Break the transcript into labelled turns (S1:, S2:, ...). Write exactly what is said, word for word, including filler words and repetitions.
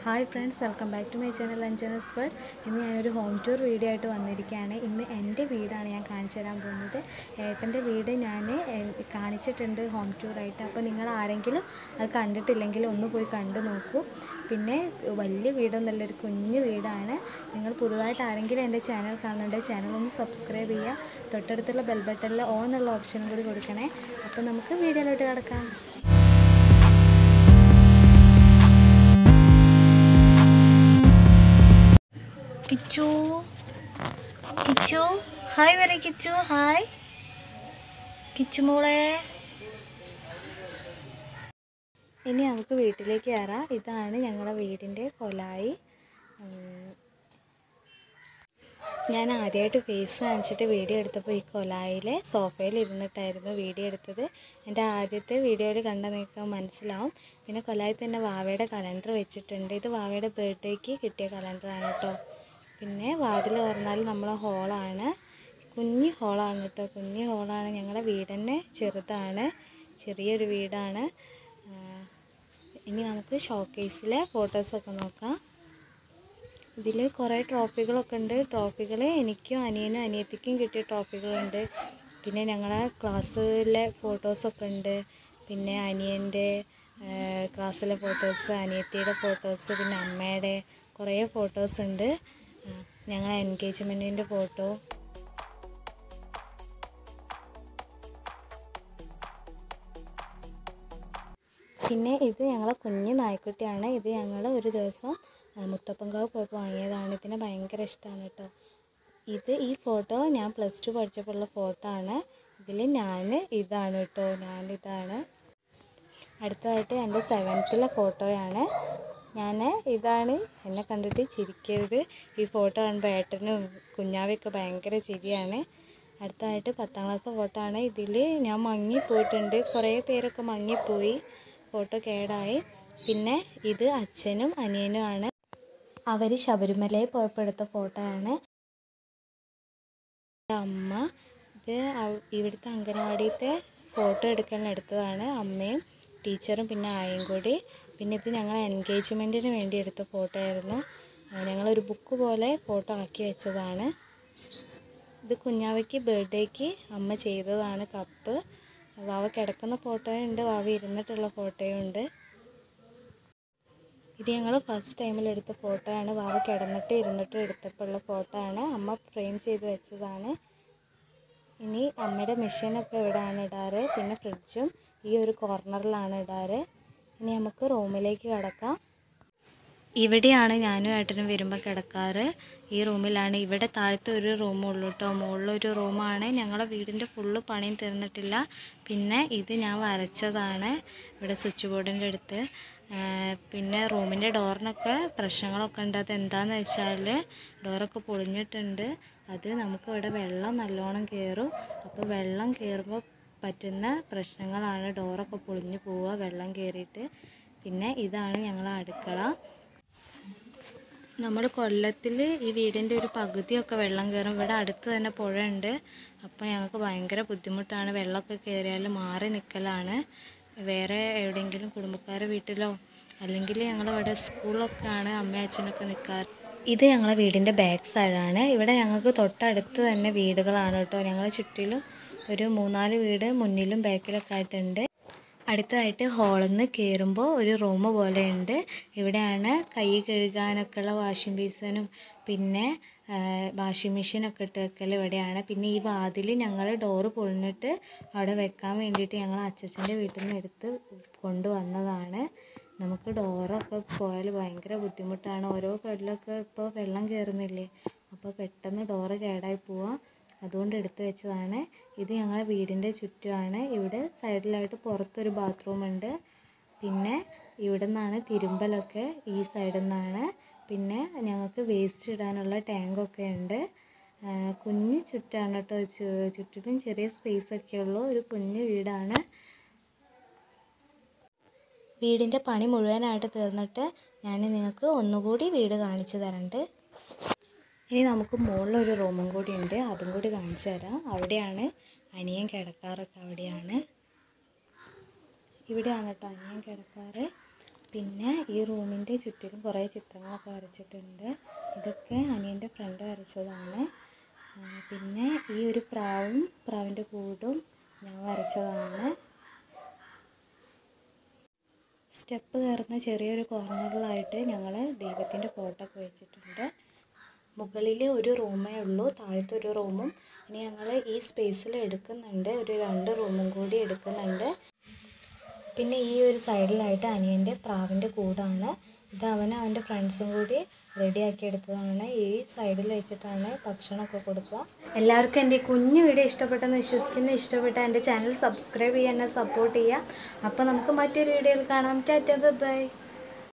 S1: Hi friends, welcome back to my channel Anjana's world. ഇന്ന് ഞാനൊരു home tour video ആയിട്ട് വന്നിരിക്കുകയാണ്. ഇന്ന് എൻ്റെ വീടാണ് ഞാൻ കാണിച്ചു തരാൻ പോകുന്നത്. ഏട്ടൻ്റെ വീട് ഞാൻ കാണിച്ചിട്ടുണ്ട് ഹോം ടൂറായിട്ട്. അപ്പോൾ നിങ്ങൾ ആരെങ്കിലും അത് കണ്ടിട്ടില്ലെങ്കിൽ ഒന്ന് പോയി കണ്ടു നോക്കൂ. പിന്നെ വലിയ വീടൊന്നുമല്ല, ഒരു കുഞ്ഞു വീടാണ്. നിങ്ങൾ പുതുതായിട്ട് ആരെങ്കിലും എൻ്റെ ചാനൽ കാണുന്നുണ്ടെങ്കിൽ ചാനൽ ഒന്ന് സബ്സ്ക്രൈബ് ചെയ്യുക. തൊട്ടടുത്തുള്ള ബെൽ ബട്ടണിൽ ഓൺ എന്നുള്ള ഓപ്ഷനും കൂടി കൊടുക്കണേ. അപ്പോൾ നമുക്ക് വീഡിയോയിലോട്ട് കിടക്കാം. കിച്ചു കിച്ചു ഹായ് വരെ കിച്ചു ഹായ് കിച്ചു മോളെ. ഇനി നമുക്ക് വീട്ടിലേക്ക് കയറാം. ഇതാണ് ഞങ്ങളുടെ വീടിൻ്റെ കൊലായി. ഞാൻ ആദ്യമായിട്ട് ഫേസ് കാണിച്ചിട്ട് വീഡിയോ എടുത്തപ്പോൾ ഈ കൊലായിലെ സോഫയിൽ ഇരുന്നിട്ടായിരുന്നു വീഡിയോ എടുത്തത്. എൻ്റെ ആദ്യത്തെ വീഡിയോയിൽ കണ്ട നിങ്ങൾക്ക് മനസ്സിലാവും. പിന്നെ കൊലായിൽ തന്നെ വാവയുടെ കലണ്ടർ വെച്ചിട്ടുണ്ട്. ഇത് വാവയുടെ ബർത്ത്ഡേക്ക് കിട്ടിയ കലണ്ടറാണ് കേട്ടോ. പിന്നെ വാതിൽ തുറന്നാൽ നമ്മളെ ഹോളാണ്, കുഞ്ഞി ഹോളാണ് കേട്ടോ. കുഞ്ഞി ഹോളാണ്. ഞങ്ങളുടെ വീട് തന്നെ ചെറുതാണ്, ചെറിയൊരു വീടാണ്. ഇനി നമുക്ക് ഷോക്കേസിലെ ഫോട്ടോസൊക്കെ നോക്കാം. ഇതിൽ കുറേ ട്രോഫികളൊക്കെ ഉണ്ട്. ട്രോഫികൾ എനിക്കും അനിയനും അനിയത്തിക്കും കിട്ടിയ ട്രോഫികളുണ്ട്. പിന്നെ ഞങ്ങളെ ക്ലാസ്സിലെ ഫോട്ടോസൊക്കെ ഉണ്ട്. പിന്നെ അനിയൻ്റെ ക്ലാസ്സിലെ ഫോട്ടോസ്, അനിയത്തിയുടെ ഫോട്ടോസ്, പിന്നെ അമ്മയുടെ കുറേ ഫോട്ടോസ് ഉണ്ട്. ഞങ്ങളെ എൻഗേജ്മെൻറ്റിൻ്റെ ഫോട്ടോ. പിന്നെ ഇത് ഞങ്ങളെ കുഞ്ഞ് നായ്ക്കുട്ടിയാണ്. ഇത് ഞങ്ങൾ ഒരു ദിവസം മുത്തപ്പൻകാവ് പോയപ്പോൾ വാങ്ങിയതാണ്. ഇതിനെ ഭയങ്കര ഇഷ്ടമാണ് കേട്ടോ. ഇത് ഈ ഫോട്ടോ ഞാൻ പ്ലസ് ടു പഠിച്ചപ്പോഴുള്ള ഫോട്ടോ ആണ്. ഇതിൽ ഞാൻ ഇതാണ് കേട്ടോ, ഞാനിതാണ്. അടുത്തതായിട്ട് എൻ്റെ സെവൻത്തിലെ ഫോട്ടോയാണ്. ഞാൻ ഇതാണ്. എന്നെ കണ്ടിട്ട് ചിരിക്കരുത്. ഈ ഫോട്ടോ കാണുമ്പോൾ ഏട്ടനും കുഞ്ഞാവയൊക്കെ ഭയങ്കര ചിരിയാണ്. അടുത്തതായിട്ട് പത്താം ക്ലാസ് ഫോട്ടോ ആണ്. ഇതിൽ ഞാൻ മങ്ങിപ്പോയിട്ടുണ്ട്. കുറേ പേരൊക്കെ മങ്ങിപ്പോയി, ഫോട്ടോ കേടായി. പിന്നെ ഇത് അച്ഛനും അനിയനുമാണ്. അവർ ശബരിമലയിൽ പോയപ്പോൾ എടുത്ത ഫോട്ടോ ആണ്. അമ്മ ഇത് ഇവിടുത്തെ അംഗനവാടിയത്തെ ഫോട്ടോ എടുക്കാൻ എടുത്തതാണ്. അമ്മയും ടീച്ചറും പിന്നെ ആയും കൂടി. പിന്നെ ഇത് ഞങ്ങൾ എൻഗേജ്മെൻറ്റിന് വേണ്ടി എടുത്ത ഫോട്ടോ ആയിരുന്നു. ഞങ്ങളൊരു ബുക്ക് പോലെ ഫോട്ടോ ആക്കി വെച്ചതാണ്. ഇത് കുഞ്ഞാവയ്ക്ക് ബർത്ത്ഡേക്ക് അമ്മ ചെയ്തതാണ് കപ്പ്. വാവ കിടക്കുന്ന ഫോട്ടോയും ഉണ്ട്, വാവ ഇരുന്നിട്ടുള്ള ഫോട്ടോയും ഉണ്ട്. ഇത് ഞങ്ങൾ ഫസ്റ്റ് ടൈമിൽ എടുത്ത ഫോട്ടോ ആണ്. വാവ കിടന്നിട്ട് ഇരുന്നിട്ട് എടുത്തപ്പോഴുള്ള ഫോട്ടോ ആണ്. അമ്മ ഫ്രെയിം ചെയ്ത് വെച്ചതാണ്. ഇനി അമ്മയുടെ മെഷീനൊക്കെ ഇവിടെയാണ് ഇടാറ്. പിന്നെ ഫ്രിഡ്ജും ഈ ഒരു കോർണറിലാണ് ഇടാറ്. ഇനി നമുക്ക് റൂമിലേക്ക് കിടക്കാം. ഇവിടെയാണ് ഞാനും ഏട്ടനും വരുമ്പോൾ കിടക്കാറ്. ഈ റൂമിലാണ്. ഇവിടെ താഴത്തെ ഒരു റൂമുള്ളൂ കേട്ടോ, മുകളിലൊരു റൂമാണ്. ഞങ്ങളുടെ വീടിൻ്റെ ഫുള്ള് പണിയും തീർന്നിട്ടില്ല. പിന്നെ ഇത് ഞാൻ വരച്ചതാണ് ഇവിടെ സ്വിച്ച് ബോർഡിൻ്റെ അടുത്ത്. പിന്നെ റൂമിൻ്റെ ഡോറിനൊക്കെ പ്രശ്നങ്ങളൊക്കെ ഉണ്ട്. അത് എന്താണെന്ന് വെച്ചാൽ ഡോറൊക്കെ പൊളിഞ്ഞിട്ടുണ്ട്. അത് നമുക്കിവിടെ വെള്ളം നല്ലോണം കയറും. അപ്പോൾ വെള്ളം കയറുമ്പോൾ പറ്റുന്ന പ്രശ്നങ്ങളാണ്. ഡോറൊക്കെ പൊളിഞ്ഞു പോവുക വെള്ളം കയറിയിട്ട്. പിന്നെ ഇതാണ് ഞങ്ങളെ അടുക്കള. നമ്മുടെ കൊല്ലത്തിൽ ഈ വീടിൻ്റെ ഒരു പകുതിയൊക്കെ വെള്ളം കയറും. ഇവിടെ അടുത്ത് തന്നെ പുഴയുണ്ട്. അപ്പോൾ ഞങ്ങൾക്ക് ഭയങ്കര ബുദ്ധിമുട്ടാണ്. വെള്ളമൊക്കെ കയറിയാൽ മാറി നിൽക്കലാണ്. വേറെ എവിടെയെങ്കിലും കുടുംബക്കാരെ വീട്ടിലോ അല്ലെങ്കിൽ ഞങ്ങളിവിടെ സ്കൂളിലൊക്കെയാണ് അമ്മയും അച്ഛനൊക്കെ നിൽക്കാറ്. ഇത് ഞങ്ങളെ വീടിൻ്റെ ബാക്ക് സൈഡാണ്. ഇവിടെ ഞങ്ങൾക്ക് തൊട്ടടുത്ത് തന്നെ വീടുകളാണ് കേട്ടോ. ഞങ്ങളെ ചുറ്റിലും ഒരു മൂന്നാല് വീട് മുന്നിലും ബാക്കിലൊക്കെ ആയിട്ടുണ്ട്. അടുത്തതായിട്ട് ഹാളിൽ നിന്ന് കയറുമ്പോൾ ഒരു റൂം പോലെ ഉണ്ട്. ഇവിടെയാണ് കൈ കഴുകാനൊക്കെ ഉള്ള വാഷിംഗ് ബേസിനും പിന്നെ വാഷിംഗ് മെഷീനൊക്കെ ഇട്ട് വെക്കൽ ഇവിടെയാണ്. പിന്നെ ഈ വാതിൽ ഞങ്ങൾ ഡോറ് പൊളിഞ്ഞിട്ട് അവിടെ വെക്കാൻ വേണ്ടിയിട്ട് ഞങ്ങൾ അച്ഛൻ്റെ വീട്ടിൽ നിന്ന് എടുത്ത് കൊണ്ടുവന്നതാണ്. നമുക്ക് ഡോറൊക്കെ പോയാൽ ഭയങ്കര ബുദ്ധിമുട്ടാണ്. ഓരോ കൊല്ലമൊക്കെ ഇപ്പോൾ വെള്ളം കയറുന്നില്ലേ, അപ്പോൾ പെട്ടെന്ന് ഡോറ് കേടായി പോവാം. അതുകൊണ്ട് എടുത്തു വെച്ചതാണ്. ഇത് ഞങ്ങളുടെ വീടിൻ്റെ ചുറ്റുമാണ്. ഇവിടെ സൈഡിലായിട്ട് പുറത്തൊരു ബാത്റൂം ഉണ്ട്. പിന്നെ ഇവിടെ നിന്നാണ് തിരുമ്പലൊക്കെ, ഈ സൈഡിൽ നിന്നാണ്. പിന്നെ ഞങ്ങൾക്ക് വേസ്റ്റ് ഇടാനുള്ള ടാങ്കൊക്കെ ഉണ്ട്. കുഞ്ഞ് ചുറ്റാണ് കേട്ടോ. ചുറ്റിലും ചെറിയ സ്പേസൊക്കെ ഉള്ളൂ. ഒരു കുഞ്ഞ് വീടാണ്. വീടിൻ്റെ പണി മുഴുവനായിട്ട് തീർന്നിട്ട് ഞാൻ നിങ്ങൾക്ക് ഒന്നുകൂടി വീട് കാണിച്ചു തരണ്ട്. ഇനി നമുക്ക് മുകളിലൊരു റൂമും കൂടി ഉണ്ട്, അതും കൂടി കാണിച്ചു തരാം. അവിടെയാണ് അനിയൻ കിടക്കാറൊക്കെ. അവിടെയാണ് ഇവിടെയാണ് കേട്ടോ അനിയൻ കിടക്കാറ്. പിന്നെ ഈ റൂമിൻ്റെ ചുറ്റിലും കുറേ ചിത്രങ്ങളൊക്കെ വരച്ചിട്ടുണ്ട്. ഇതൊക്കെ അനിയൻ്റെ ഫ്രണ്ട് വരച്ചതാണ്. പിന്നെ ഈ ഒരു പ്രാവും പ്രാവിൻ്റെ കൂടും ഞാൻ വരച്ചതാണ്. സ്റ്റെപ്പ് കയറുന്ന ചെറിയൊരു കോർണറിലായിട്ട് ഞങ്ങൾ ദൈവത്തിൻ്റെ ഫോട്ടോ ഒക്കെ വെച്ചിട്ടുണ്ട്. മുകളിൽ ഒരു റൂമേ ഉള്ളൂ, താഴത്തെ ഒരു റൂമും. ഇനി ഞങ്ങൾ ഈ സ്പേസിൽ എടുക്കുന്നുണ്ട്, ഒരു രണ്ട് റൂമും കൂടി എടുക്കുന്നുണ്ട്. പിന്നെ ഈ ഒരു സൈഡിലായിട്ട് അനിയൻ്റെ പ്രാവിൻ്റെ കൂടാണ്. ഇത് അവനും അവൻ്റെ ഫ്രണ്ട്സും കൂടി റെഡിയാക്കി എടുത്തതാണ്. ഈ സൈഡിൽ വെച്ചിട്ടാണ് ഭക്ഷണമൊക്കെ കൊടുക്കുക. എല്ലാവർക്കും എൻ്റെ കുഞ്ഞു വീഡിയോ ഇഷ്ടപ്പെട്ടെന്ന് വിശ്വസിക്കുന്നു. ഇഷ്ടപ്പെട്ട എൻ്റെ ചാനൽ സബ്സ്ക്രൈബ് ചെയ്യാൻ എന്നെ സപ്പോർട്ട് ചെയ്യുക. അപ്പോൾ നമുക്ക് മറ്റൊരു വീഡിയോയിൽ കാണാം. Tata bye by.